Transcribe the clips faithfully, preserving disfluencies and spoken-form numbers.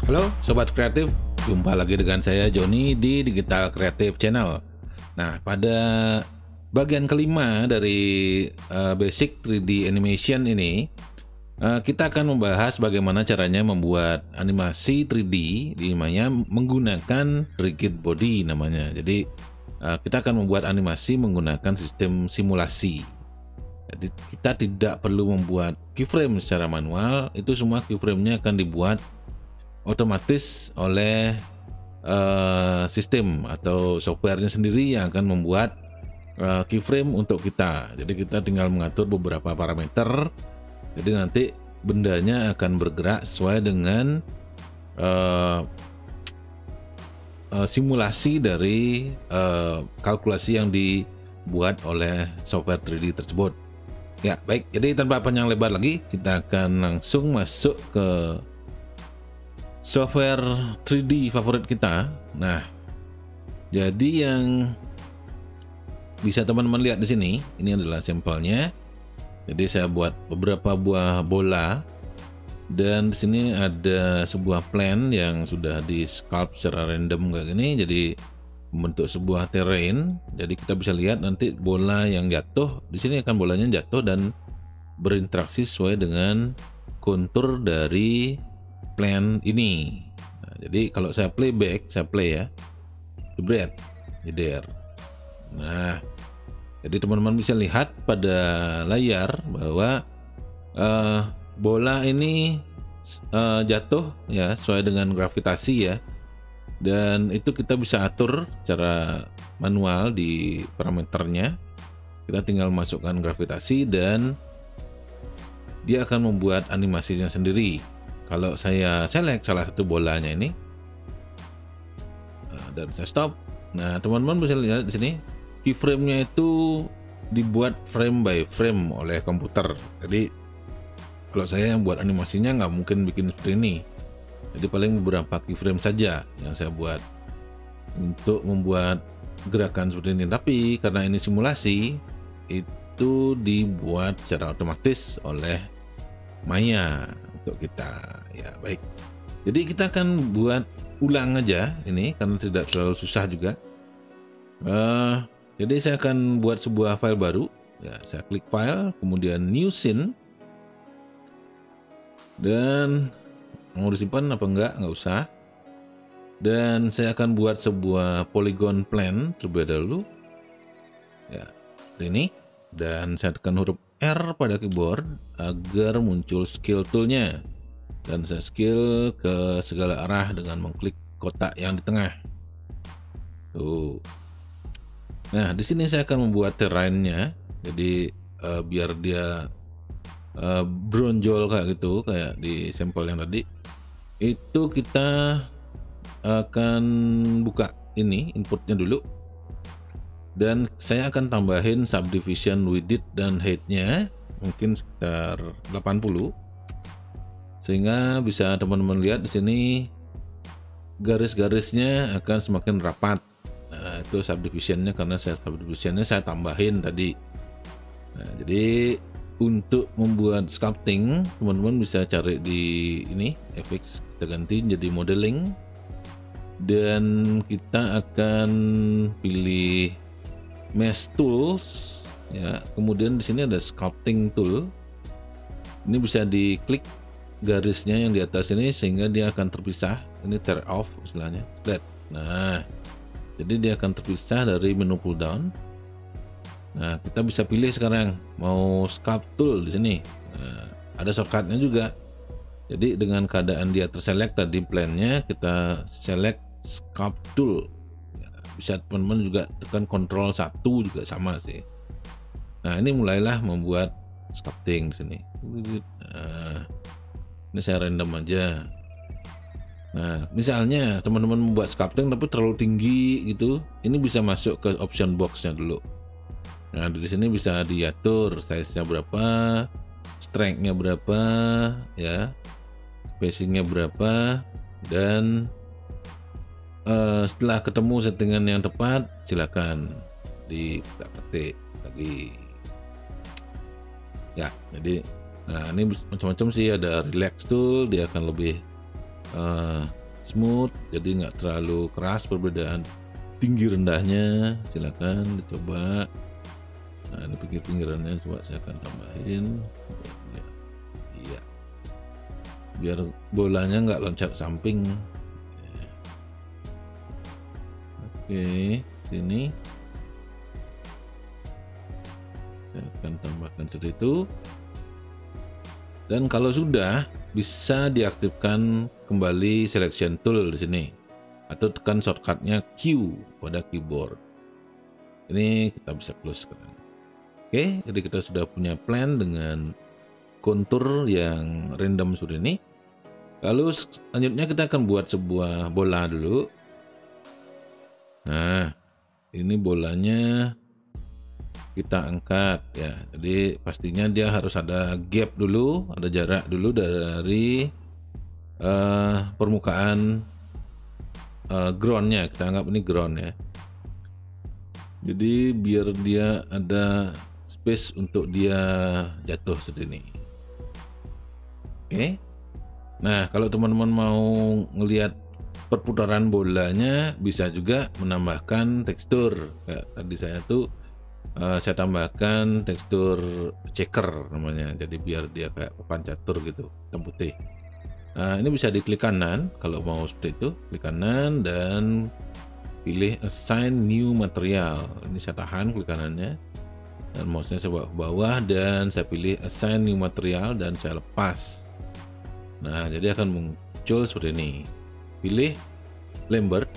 Halo Sobat Kreatif, jumpa lagi dengan saya Joni di Digital Creative Channel. Nah, pada bagian kelima dari uh, Basic tiga D Animation ini, uh, kita akan membahas bagaimana caranya membuat animasi tiga D di mana menggunakan rigid body namanya. Jadi, uh, kita akan membuat animasi menggunakan sistem simulasi. Jadi, kita tidak perlu membuat keyframe secara manual, itu semua keyframe-nya akan dibuat otomatis oleh uh, sistem atau softwarenya sendiri yang akan membuat uh, keyframe untuk kita. Jadi kita tinggal mengatur beberapa parameter. Jadi nanti bendanya akan bergerak sesuai dengan uh, uh, simulasi dari uh, kalkulasi yang dibuat oleh software tiga D tersebut. Ya, baik. Jadi tanpa panjang lebar lagi, kita akan langsung masuk ke software tiga D favorit kita. Nah, jadi yang bisa teman-teman lihat di sini, ini adalah sampelnya. Jadi saya buat beberapa buah bola, dan di sini ada sebuah plan yang sudah di sculpt secara random kayak gini. Jadi membentuk sebuah terrain. Jadi kita bisa lihat nanti bola yang jatuh di sini akan bolanya jatuh dan berinteraksi sesuai dengan kontur dari plan ini. Nah, jadi kalau saya playback, saya play ya, jebret, jeder. Nah, jadi teman-teman bisa lihat pada layar bahwa uh, bola ini uh, jatuh ya sesuai dengan gravitasi ya, dan itu kita bisa atur secara manual di parameternya. Kita tinggal masukkan gravitasi dan dia akan membuat animasinya sendiri. Kalau saya select salah satu bolanya ini dan saya stop, nah teman-teman bisa lihat di sini keyframe-nya itu dibuat frame by frame oleh komputer. Jadi kalau saya yang buat animasinya nggak mungkin bikin seperti ini. Jadi paling beberapa keyframe saja yang saya buat untuk membuat gerakan seperti ini. Tapi karena ini simulasi, itu dibuat secara otomatis oleh Maya untuk kita. Ya, baik. Jadi kita akan buat ulang aja ini karena tidak terlalu susah juga. Uh, jadi saya akan buat sebuah file baru. Ya, saya klik file, kemudian new scene. Dan mau disimpan apa enggak? Enggak usah. Dan saya akan buat sebuah polygon plan terlebih dahulu. Ya, ini. Dan saya tekan huruf R pada keyboard agar muncul scale toolnya, dan saya scale ke segala arah dengan mengklik kotak yang di tengah. Tuh. Nah, di sini saya akan membuat terrainnya. Jadi uh, biar dia uh, bronjol kayak gitu, kayak di sampel yang tadi. Itu kita akan buka ini inputnya dulu. Dan saya akan tambahin subdivision width dan height-nya mungkin sekitar delapan puluh, sehingga bisa teman-teman lihat di sini garis-garisnya akan semakin rapat. Nah, itu subdivisionnya karena saya subdivisionnya saya tambahin tadi. Nah, jadi untuk membuat sculpting teman-teman bisa cari di ini F X, kita ganti jadi modeling, dan kita akan pilih mesh tools ya, kemudian di sini ada sculpting tool. Ini bisa diklik garisnya yang di atas ini sehingga dia akan terpisah. Ini tear off istilahnya. Nah, jadi dia akan terpisah dari menu pull down. Nah, kita bisa pilih sekarang mau sculpt tool di sini. Nah, ada shortcutnya juga. Jadi dengan keadaan dia terselect tadi plan-nya, kita select sculpt tool. Bisa teman-teman juga tekan kontrol satu juga sama sih. Nah, ini mulailah membuat sculpting di sini. Nah, ini saya random aja. Nah, misalnya teman-teman membuat sculpting tapi terlalu tinggi gitu, ini bisa masuk ke option box-nya dulu. Nah, di sini bisa diatur size-nya berapa, strength-nya berapa, ya, spacing-nya berapa, dan Uh, setelah ketemu settingan yang tepat, silakan diketik lagi. Ya, jadi nah ini macam-macam sih, ada relax tool, dia akan lebih uh, smooth, jadi nggak terlalu keras perbedaan tinggi rendahnya. Silakan dicoba. Nah, ini pinggir-pinggirannya coba saya akan tambahin ya, iya, biar bolanya nggak loncat samping. Oke, sini saya akan tambahkan seperti itu. Dan kalau sudah, bisa diaktifkan kembali selection tool di sini atau tekan shortcutnya Q pada keyboard. Ini kita bisa close sekarang. Oke, jadi kita sudah punya plan dengan kontur yang random seperti ini. Lalu selanjutnya kita akan buat sebuah bola dulu. Nah, ini bolanya kita angkat ya. Jadi pastinya dia harus ada gap dulu, ada jarak dulu dari uh, permukaan uh, groundnya. Kita anggap ini ground ya. Jadi biar dia ada space untuk dia jatuh seperti ini. Oke. Nah, kalau teman-teman mau ngelihat perputaran bolanya, bisa juga menambahkan tekstur. Kayak tadi saya tuh uh, saya tambahkan tekstur checker namanya. Jadi biar dia kayak papan catur gitu, hitam putih. Nah, ini bisa diklik kanan kalau mau seperti itu. Klik kanan dan pilih assign new material. Ini saya tahan klik kanannya dan mouse-nya saya bawa ke bawah dan saya pilih assign new material dan saya lepas. Nah, jadi akan muncul seperti ini. Pilih Lambert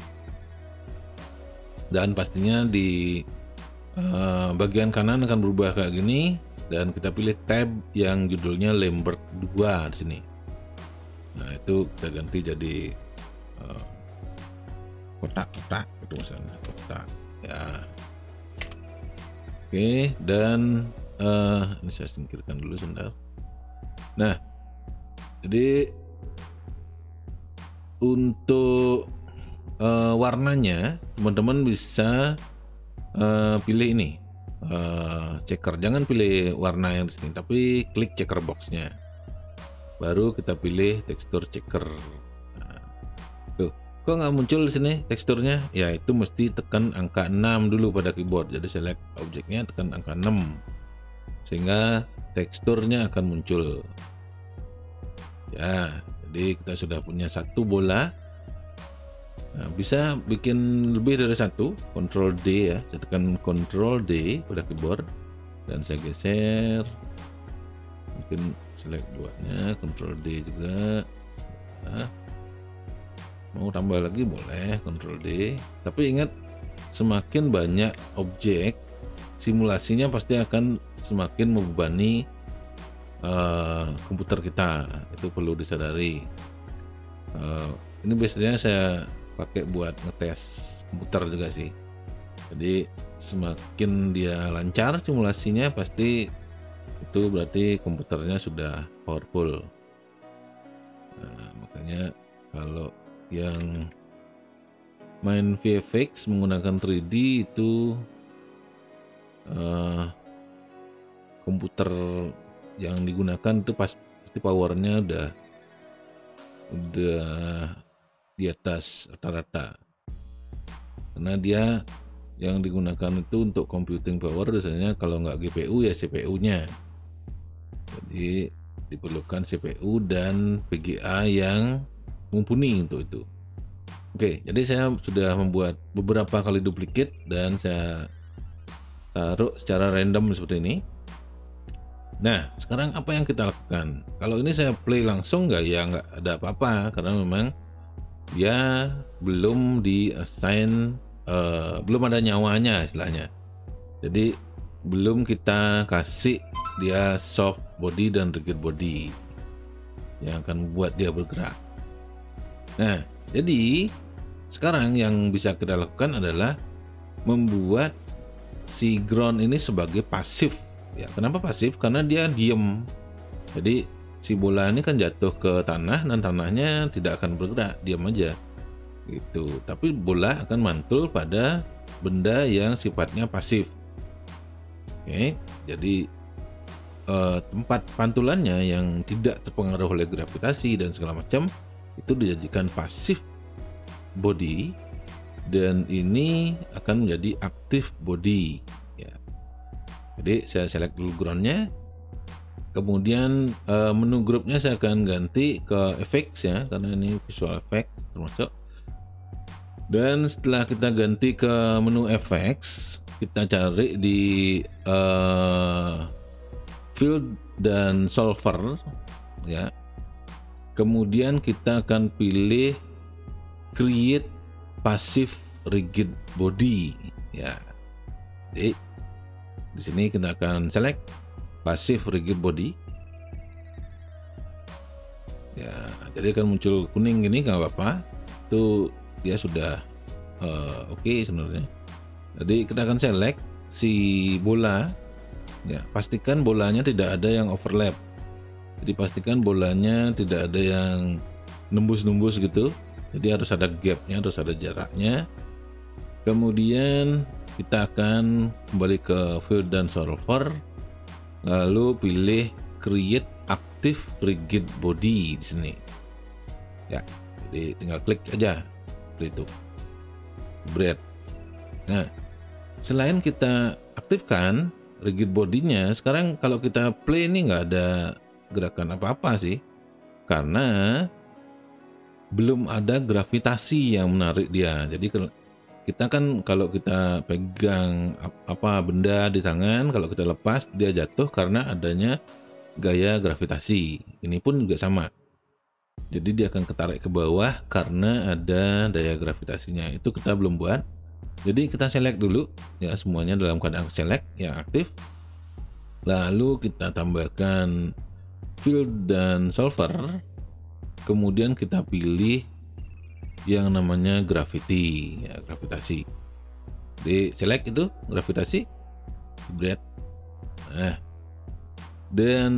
dan pastinya di uh, bagian kanan akan berubah kayak gini dan kita pilih tab yang judulnya Lambert dua di sini. Nah, itu kita ganti jadi uh, kotak-kotak itu misalnya kotak ya. Oke, dan uh, ini saya singkirkan dulu sebentar. Nah, jadi untuk uh, warnanya teman-teman bisa uh, pilih ini uh, checker. Jangan pilih warna yang di sini, tapi klik checker boxnya. Baru kita pilih tekstur checker. Nah, tuh, kok nggak muncul di sini teksturnya? Ya, itu mesti tekan angka enam dulu pada keyboard. Jadi select objeknya, tekan angka enam sehingga teksturnya akan muncul. Ya, jadi kita sudah punya satu bola. Nah, bisa bikin lebih dari satu. Control D ya, saya tekan Control D pada keyboard dan saya geser. Mungkin select duanya, Control D juga. Nah, mau tambah lagi boleh, Control D. Tapi ingat, semakin banyak objek, simulasinya pasti akan semakin membebani Uh, komputer kita. Itu perlu disadari. Uh, ini biasanya saya pakai buat ngetes komputer juga sih. Jadi semakin dia lancar simulasinya, pasti itu berarti komputernya sudah powerful. Nah, makanya kalau yang main V F X menggunakan tiga D itu uh, komputer yang digunakan itu pasti powernya udah udah di atas rata-rata, karena dia yang digunakan itu untuk computing power biasanya kalau nggak G P U ya C P U-nya. Jadi diperlukan C P U dan V G A yang mumpuni untuk itu. Oke, jadi saya sudah membuat beberapa kali duplicate dan saya taruh secara random seperti ini. Nah, sekarang apa yang kita lakukan? Kalau ini saya play langsung nggak, ya nggak ada apa-apa karena memang dia belum di assign, uh, belum ada nyawanya istilahnya. Jadi belum kita kasih dia soft body dan rigid body yang akan membuat dia bergerak. Nah, jadi sekarang yang bisa kita lakukan adalah membuat si ground ini sebagai pasif. Ya, kenapa pasif? Karena dia diem. Jadi si bola ini kan jatuh ke tanah dan tanahnya tidak akan bergerak, diam aja gitu. Tapi bola akan mantul pada benda yang sifatnya pasif. Oke, jadi eh, tempat pantulannya yang tidak terpengaruh oleh gravitasi dan segala macam itu dijadikan passive body, dan ini akan menjadi active body ya. Jadi saya select dulu groundnya, kemudian uh, menu grupnya saya akan ganti ke effects ya, karena ini visual effect termasuk. Dan setelah kita ganti ke menu effects, kita cari di uh, field dan solver ya. Kemudian kita akan pilih create passive rigid body ya. Jadi di sini kita akan select passive rigid body ya. Jadi akan muncul kuning gini, nggak apa-apa, itu dia sudah uh, oke okay sebenarnya. Jadi kita akan select si bola ya, pastikan bolanya tidak ada yang overlap. Jadi pastikan bolanya tidak ada yang nembus-nembus gitu. Jadi harus ada gapnya, harus ada jaraknya. Kemudian kita akan kembali ke field dan solver, lalu pilih create active rigid body di sini ya. Jadi tinggal klik aja seperti itu, bread. Nah, selain kita aktifkan rigid bodinya, sekarang kalau kita play ini nggak ada gerakan apa-apa sih, karena belum ada gravitasi yang menarik dia. Jadi kita kan kalau kita pegang apa benda di tangan, kalau kita lepas dia jatuh karena adanya gaya gravitasi. Ini pun juga sama. Jadi dia akan ketarik ke bawah karena ada daya gravitasinya. Itu kita belum buat. Jadi kita select dulu ya, semuanya dalam keadaan select yang aktif. Lalu kita tambahkan field dan solver. Kemudian kita pilih yang namanya gravity ya, gravitasi. Di select itu gravitasi, bread. Nah, dan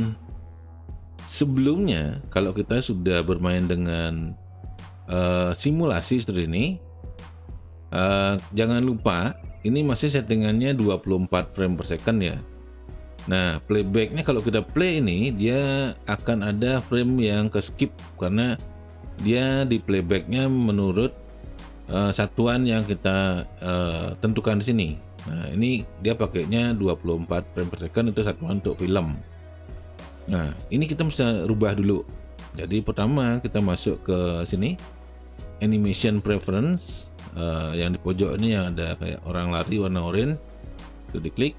sebelumnya kalau kita sudah bermain dengan uh, simulasi seperti ini, uh, jangan lupa ini masih settingannya dua puluh empat frame per second ya. Nah, playbacknya kalau kita play ini dia akan ada frame yang ke skip karena dia di playbacknya menurut uh, satuan yang kita uh, tentukan di sini. Nah, ini dia pakainya dua puluh empat frame per second, itu satuan untuk film. Nah, ini kita bisa rubah dulu. Jadi pertama kita masuk ke sini, animation preference, uh, yang di pojok ini yang ada kayak orang lari warna orange, itu diklik.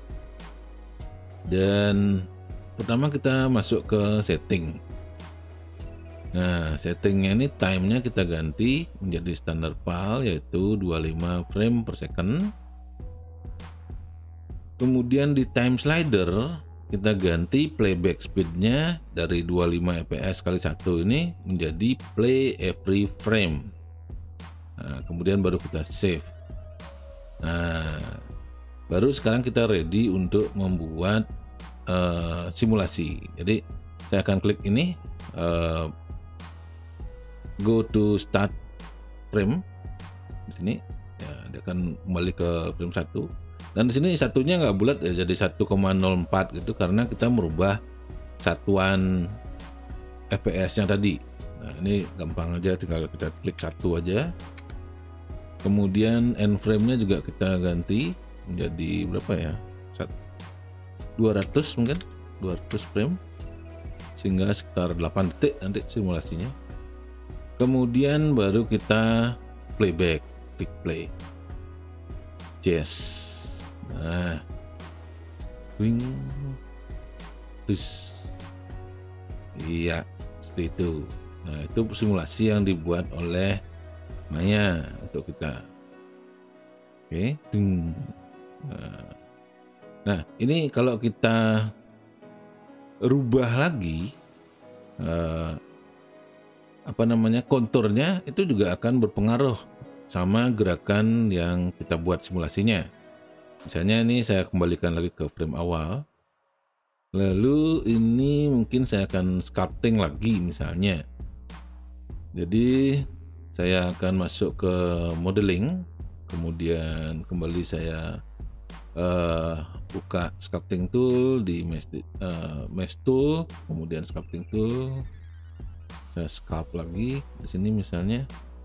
Dan pertama kita masuk ke setting. Nah, settingnya ini timenya kita ganti menjadi standar P A L yaitu dua puluh lima frame per second. Kemudian di time slider kita ganti playback speednya dari dua puluh lima F P S kali satu ini menjadi play every frame. Nah, kemudian baru kita save. Nah, baru sekarang kita ready untuk membuat uh, simulasi. Jadi saya akan klik ini, uh, go to start frame di sini. Ya, dia akan kembali ke frame satu. Dan di sini satunya nggak bulat ya, jadi satu koma nol empat gitu karena kita merubah satuan F P S-nya tadi. Nah, ini gampang aja, tinggal kita klik satu aja. Kemudian end frame-nya juga kita ganti menjadi berapa ya? dua ratus mungkin, dua ratus frame. Sehingga sekitar delapan detik nanti simulasinya. Kemudian baru kita playback, klik play. Yes. Nah, wing, terus, iya, seperti itu. Nah, itu simulasi yang dibuat oleh Maya untuk kita. Oke, ding. Nah, nah, ini kalau kita rubah lagi, eh, apa namanya, konturnya itu juga akan berpengaruh sama gerakan yang kita buat simulasinya. Misalnya ini saya kembalikan lagi ke frame awal. Lalu ini mungkin saya akan sculpting lagi misalnya. Jadi saya akan masuk ke modeling. Kemudian kembali saya uh, buka sculpting tool di mesh, uh, mesh tool. Kemudian sculpting tool. Saya sculpt lagi di sini misalnya.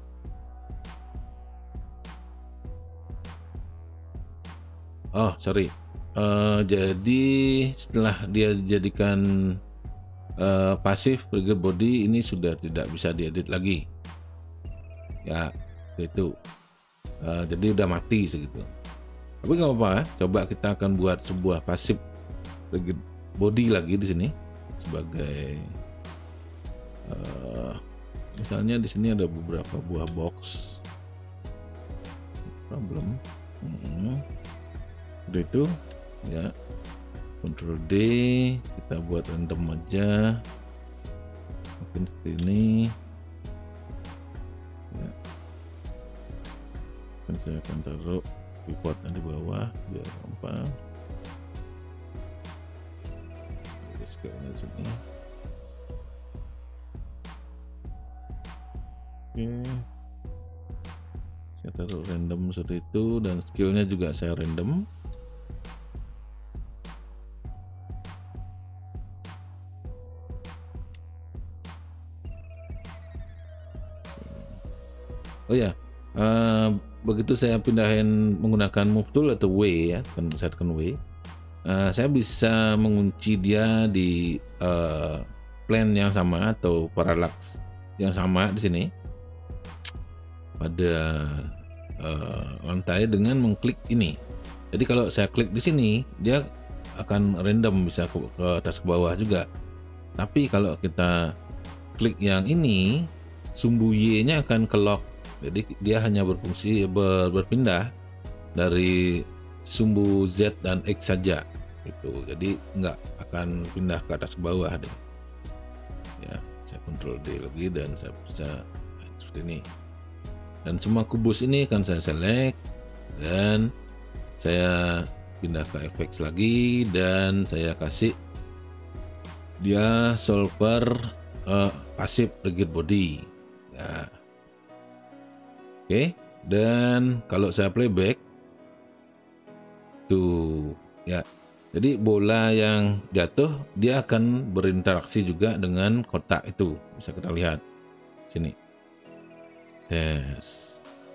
Oh sorry, uh, jadi setelah dia jadikan uh, pasif rigid body, ini sudah tidak bisa diedit lagi ya, itu uh, jadi udah mati segitu. Tapi nggak apa-apa, coba kita akan buat sebuah pasif rigid body lagi di sini sebagai uh, misalnya di sini ada beberapa buah box problem. Hmm. Udah itu ya, Ctrl D, kita buat random aja mungkin seperti ini ya. Dan saya akan taruh pivotnya di bawah biar gampang. Scale di sini. Oke, saya taruh random seperti itu dan skillnya juga saya random. Oh ya, uh, begitu saya pindahin menggunakan move tool atau W ya, kan saya tekan W, uh, saya bisa mengunci dia di uh, plane yang sama atau parallax yang sama di sini pada uh, lantai dengan mengklik ini. Jadi kalau saya klik di sini, dia akan random bisa ke, ke atas ke bawah juga. Tapi kalau kita klik yang ini, sumbu Y-nya akan ke lock. Jadi dia hanya berfungsi ber, berpindah dari sumbu Z dan X saja itu. Jadi nggak akan pindah ke atas ke bawah deh. Ya, saya Ctrl D lagi dan saya bisa seperti ini. Dan semua kubus ini akan saya select dan saya pindah ke effects lagi dan saya kasih dia solver uh, passive rigid body. Ya. Oke, dan kalau saya playback tuh ya, jadi bola yang jatuh dia akan berinteraksi juga dengan kotak itu, bisa kita lihat sini. Yes.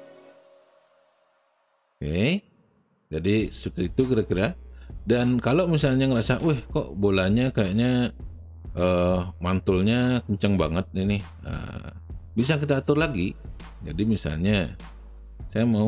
Oke, jadi seperti itu kira-kira. Dan kalau misalnya ngerasa, wih kok bolanya kayaknya uh, mantulnya kenceng banget ini, nah, bisa kita atur lagi. Jadi misalnya saya mau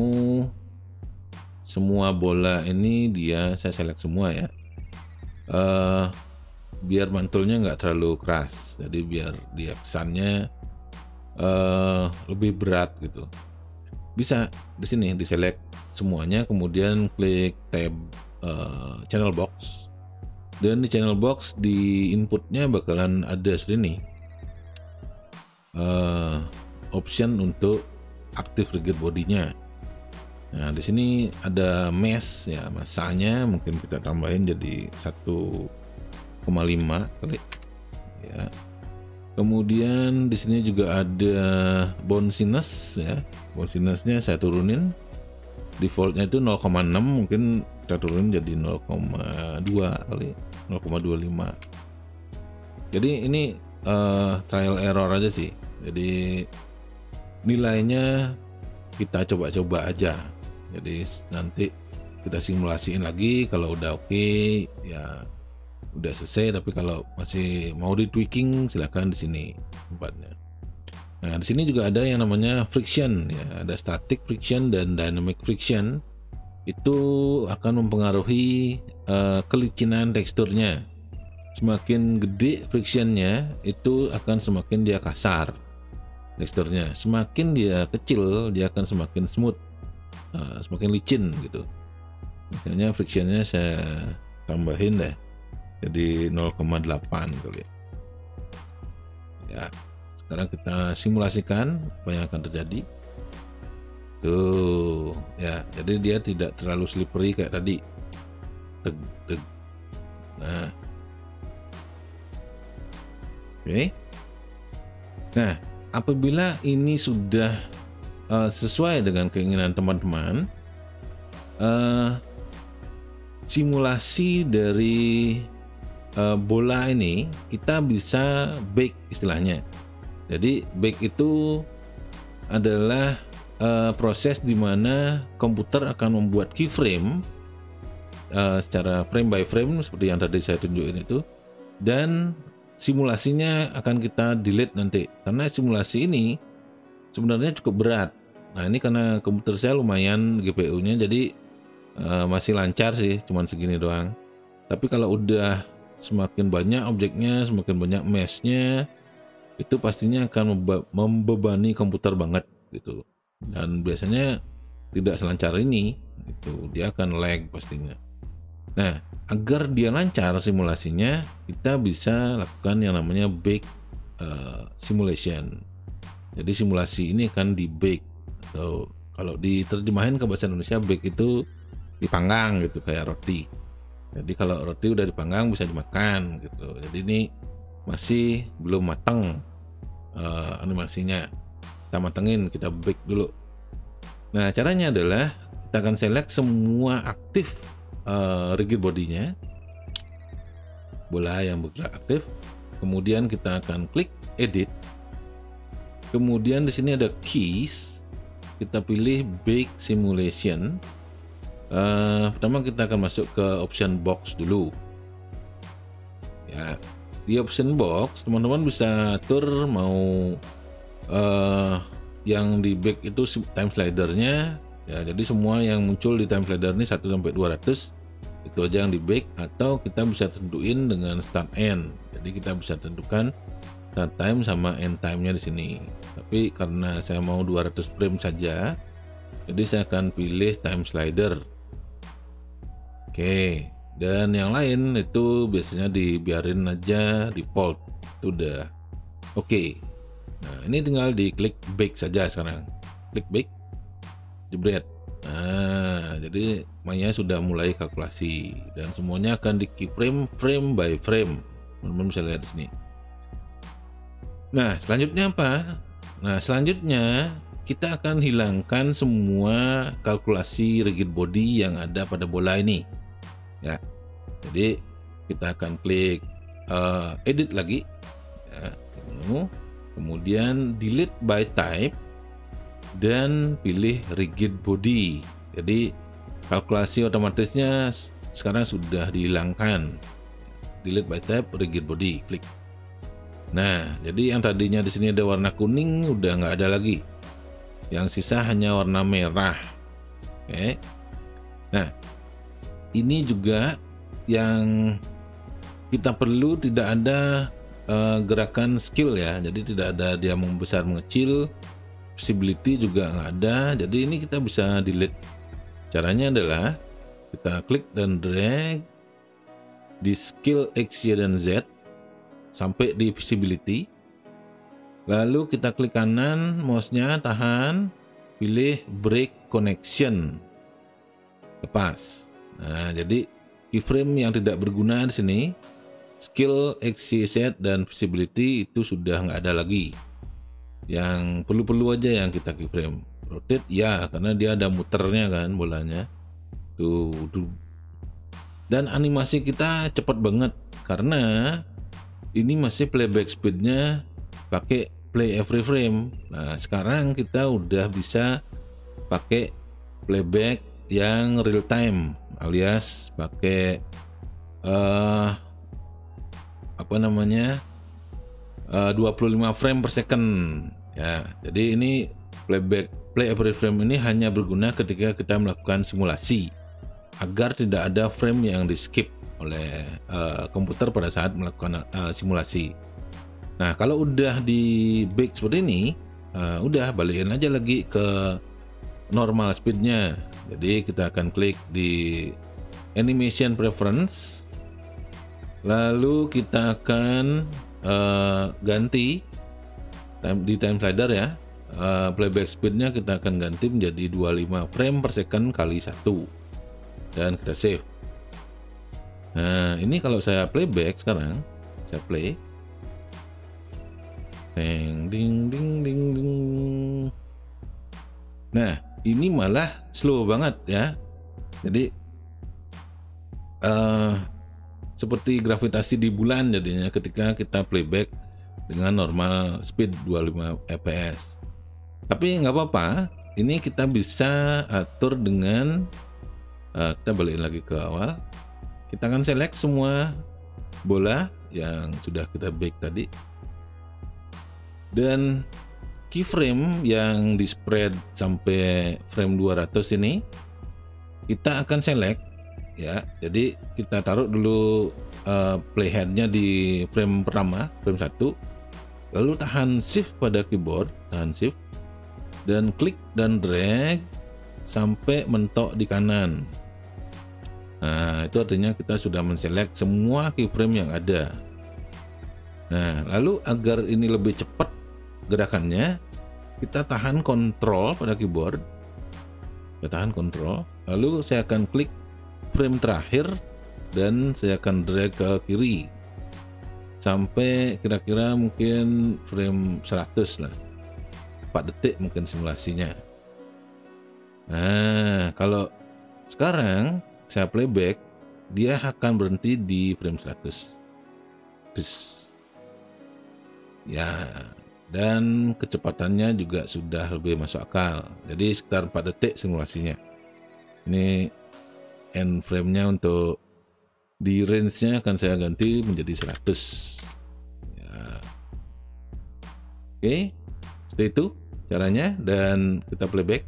semua bola ini dia saya select semua ya, uh, biar mantulnya nggak terlalu keras, jadi biar dia kesannya uh, lebih berat gitu. Bisa di sini di select semuanya, kemudian klik tab uh, channel box, dan di channel box di inputnya bakalan ada seperti ini. Uh, option untuk aktif rigid bodinya. Nah, di sini ada mesh ya, masanya mungkin kita tambahin jadi satu koma lima kali ya. Kemudian di sini juga ada bounciness ya. Bouncinessnya saya turunin. Defaultnya itu nol koma enam, mungkin kita turunin jadi nol koma dua kali, nol koma dua lima. Jadi ini uh, trial error aja sih. Jadi nilainya kita coba-coba aja. Jadi nanti kita simulasiin lagi, kalau udah oke okay, ya udah selesai. Tapi kalau masih mau di tweaking silakan di sini tempatnya. Nah, di sini juga ada yang namanya friction ya, ada static friction dan dynamic friction. Itu akan mempengaruhi uh, kelicinan teksturnya. Semakin gede frictionnya itu akan semakin dia kasar teksturnya, semakin dia kecil dia akan semakin smooth, uh, semakin licin gitu. Misalnya frictionnya saya tambahin deh jadi nol koma delapan kali ya. Sekarang kita simulasikan apa yang akan terjadi tuh ya, jadi dia tidak terlalu slippery kayak tadi. Deg, deg. Nah oke okay. Nah, apabila ini sudah uh, sesuai dengan keinginan teman-teman, uh, simulasi dari uh, bola ini kita bisa bake istilahnya. Jadi bake itu adalah uh, proses di mana komputer akan membuat keyframe uh, secara frame by frame seperti yang tadi saya tunjukin itu, dan simulasinya akan kita delete nanti karena simulasi ini sebenarnya cukup berat. Nah ini karena komputer saya lumayan G P U-nya, jadi uh, masih lancar sih, cuman segini doang. Tapi kalau udah semakin banyak objeknya, semakin banyak mesh-nya, itu pastinya akan membebani komputer banget gitu. Dan biasanya tidak selancar ini, itu dia akan lag pastinya. Nah, agar dia lancar simulasinya, kita bisa lakukan yang namanya bake uh, simulation. Jadi simulasi ini akan di bake, atau kalau diterjemahin ke bahasa Indonesia, bake itu dipanggang gitu, kayak roti. Jadi kalau roti udah dipanggang bisa dimakan gitu. Jadi ini masih belum matang uh, animasinya. Kita matengin, kita bake dulu. Nah caranya adalah kita akan select semua aktif uh, rigid bodinya, bola yang bergerak aktif. Kemudian kita akan klik edit. Kemudian di sini ada keys, kita pilih bake simulation. Uh, pertama kita akan masuk ke option box dulu. Ya, di option box teman-teman bisa atur mau uh, yang di bake itu time slidernya. Ya, jadi semua yang muncul di time slider ini satu sampai dua ratus itu aja yang di bake, atau kita bisa tentuin dengan start end. Jadi kita bisa tentukan start time sama end time-nya di sini. Tapi karena saya mau dua ratus frame saja, jadi saya akan pilih time slider. Oke, dan yang lain itu biasanya dibiarin aja default. Itu udah oke. Nah, ini tinggal diklik bake saja sekarang. Klik bake. Jebret. Nah, jadi Maya sudah mulai kalkulasi dan semuanya akan di keyframe frame by frame. Teman-teman bisa lihat di sini. Nah, selanjutnya apa? Nah, selanjutnya kita akan hilangkan semua kalkulasi rigid body yang ada pada bola ini. Ya. Jadi kita akan klik uh, edit lagi. Ya, kemudian delete by type dan pilih rigid body. Jadi kalkulasi otomatisnya sekarang sudah dihilangkan. Delete by type, rigid body, klik. Nah, jadi yang tadinya di sini ada warna kuning udah nggak ada lagi. Yang sisa hanya warna merah. Oke. Nah, ini juga yang kita perlu, tidak ada uh, gerakan skill ya. Jadi tidak ada dia membesar mengecil, visibility juga nggak ada. Jadi ini kita bisa delete. Caranya adalah kita klik dan drag di skill X, Y, dan Z sampai di visibility. Lalu kita klik kanan, mouse-nya tahan, pilih break connection, lepas. Nah, jadi keyframe yang tidak berguna di sini, skill X, Y, Z, dan visibility itu sudah nggak ada lagi. Yang perlu-perlu aja yang kita keyframe. Rotate ya, karena dia ada muternya kan bolanya. Tuh, tuh. Dan animasi kita cepat banget karena ini masih playback speednya pakai play every frame. Nah sekarang kita udah bisa pakai playback yang real time, alias pakai uh, apa namanya uh, dua puluh lima frame per second ya. Jadi ini playback play every frame ini hanya berguna ketika kita melakukan simulasi, agar tidak ada frame yang di skip oleh uh, komputer pada saat melakukan uh, simulasi. Nah kalau udah di bake seperti ini, uh, udah balikin aja lagi ke normal speednya. Jadi kita akan klik di animation preference, lalu kita akan uh, ganti time, di time slider ya, uh, playback speednya kita akan ganti menjadi dua puluh lima frame per second kali satu, dan kita save. Nah ini kalau saya playback sekarang, saya play, ding ding ding ding ding. Nah ini malah slow banget ya. Jadi uh, seperti gravitasi di bulan jadinya ketika kita playback dengan normal speed dua puluh lima F P S. Tapi nggak apa-apa, ini kita bisa atur dengan uh, kita balikin lagi ke awal. Kita akan select semua bola yang sudah kita bake tadi, dan keyframe yang di spread sampai frame dua ratus ini kita akan select ya. Jadi kita taruh dulu uh, playheadnya di frame pertama, frame satu, lalu tahan shift pada keyboard, tahan shift dan klik dan drag sampai mentok di kanan. Nah, itu artinya kita sudah menselect semua keyframe yang ada. Nah, lalu agar ini lebih cepat gerakannya, kita tahan kontrol pada keyboard. Kita tahan kontrol, lalu saya akan klik frame terakhir dan saya akan drag ke kiri sampai kira-kira mungkin frame seratus lah, empat detik mungkin simulasinya. Nah, kalau sekarang saya playback, dia akan berhenti di frame seratus. Terus ya, dan kecepatannya juga sudah lebih masuk akal. Jadi sekitar empat detik simulasinya. Ini end frame-nya untuk di range-nya akan saya ganti menjadi seratus. Ya. Oke, seperti itu caranya, dan kita playback.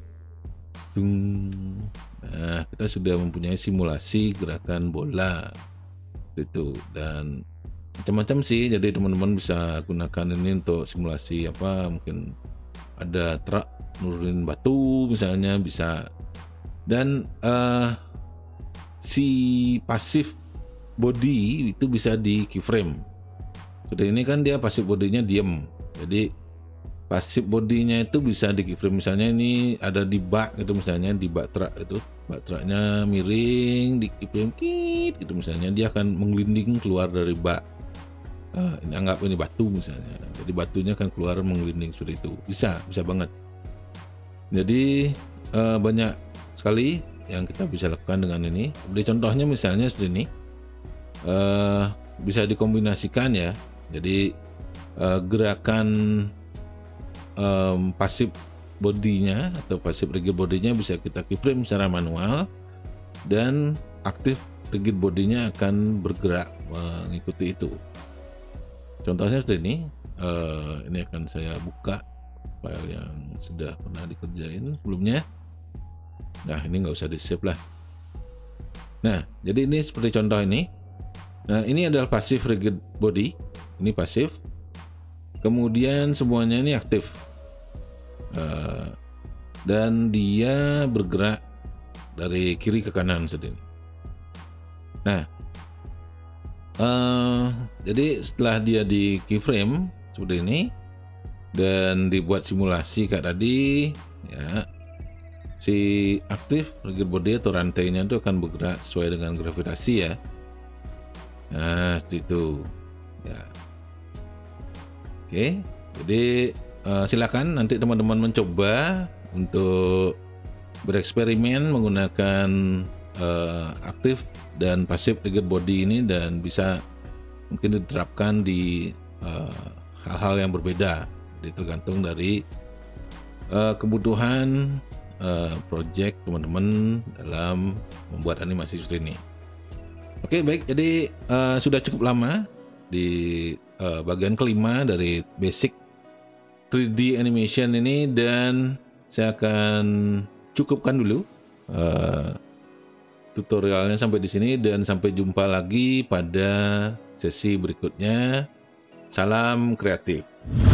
Nah, kita sudah mempunyai simulasi gerakan bola itu, dan macam-macam sih. Jadi teman-teman bisa gunakan ini untuk simulasi apa, mungkin ada truk nurunin batu misalnya bisa. Dan uh, si pasif body itu bisa di keyframe. Seperti ini kan dia pasif bodinya diem, jadi pasif bodinya itu bisa di keyframe. Misalnya ini ada di bak gitu, misalnya di bak truk itu, bak truknya miring, di keyframe kit gitu misalnya, dia akan menggelinding keluar dari bak. Ah, ini anggap ini batu misalnya, jadi batunya akan keluar menggelinding seperti itu. Bisa, bisa banget. Jadi uh, banyak sekali yang kita bisa lakukan dengan ini. Seperti contohnya misalnya seperti ini, uh, bisa dikombinasikan ya. Jadi uh, gerakan um, pasif bodinya atau pasif rigid bodinya bisa kita keyframe secara manual, dan aktif rigid bodinya akan bergerak mengikuti itu. Contohnya seperti ini. Uh, ini akan saya buka file yang sudah pernah dikerjain sebelumnya. Nah, ini nggak usah di save lah. Nah, jadi ini seperti contoh ini. Nah, ini adalah pasif rigid body. Ini pasif. Kemudian semuanya ini aktif. Uh, dan dia bergerak dari kiri ke kanan seperti ini. Nah, uh, jadi setelah dia di keyframe seperti ini dan dibuat simulasi kayak tadi, ya, si aktif rigid body atau rantainya itu akan bergerak sesuai dengan gravitasi ya. Nah, seperti itu ya. Oke, jadi uh, silakan nanti teman-teman mencoba untuk bereksperimen menggunakan uh, aktif dan pasif rigid body ini, dan bisa mungkin diterapkan di uh, hal-hal yang berbeda. Jadi tergantung dari uh, kebutuhan uh, project teman-teman dalam membuat animasi seperti ini. Oke, baik. Jadi uh, sudah cukup lama di uh, bagian kelima dari basic three D animation ini, dan saya akan cukupkan dulu uh, tutorialnya sampai di sini, dan sampai jumpa lagi pada sesi berikutnya. Salam kreatif.